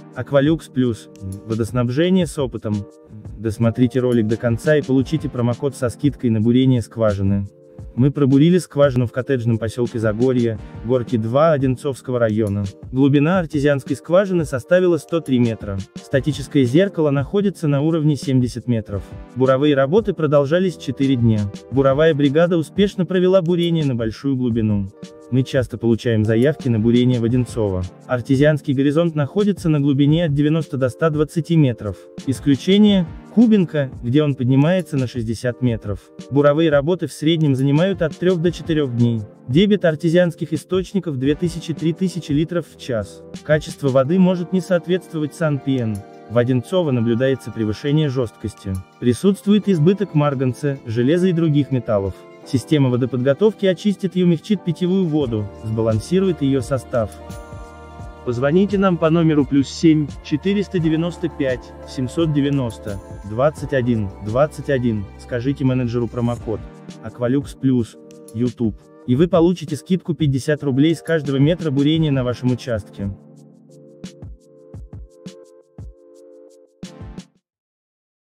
Aqualux Plus. Водоснабжение с опытом. Досмотрите ролик до конца и получите промокод со скидкой на бурение скважины. Мы пробурили скважину в коттеджном поселке Загорье, Горки 2 Одинцовского района. Глубина артезианской скважины составила 103 метра. Статическое зеркало находится на уровне 70 метров. Буровые работы продолжались 4 дня. Буровая бригада успешно провела бурение на большую глубину. Мы часто получаем заявки на бурение в Одинцово. Артезианский горизонт находится на глубине от 90 до 120 метров. Исключение – Кубинка, где он поднимается на 60 метров. Буровые работы в среднем занимают от 3 до 4 дней. Дебит артезианских источников 2000–3000 литров в час. Качество воды может не соответствовать СанПиэн. В Одинцово наблюдается превышение жесткости. Присутствует избыток марганца, железа и других металлов. Система водоподготовки очистит и умягчит питьевую воду, сбалансирует ее состав. Позвоните нам по номеру +7 495 790 21 21, скажите менеджеру промокод Aqualux Plus, YouTube, и вы получите скидку 50 рублей с каждого метра бурения на вашем участке.